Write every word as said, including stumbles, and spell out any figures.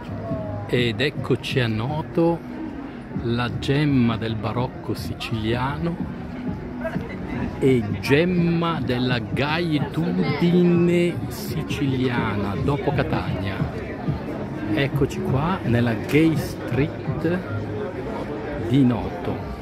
Ed eccoci a Noto, la gemma del barocco siciliano e gemma della gaetudine siciliana dopo Catania. Eccoci qua nella Gay Street di Noto.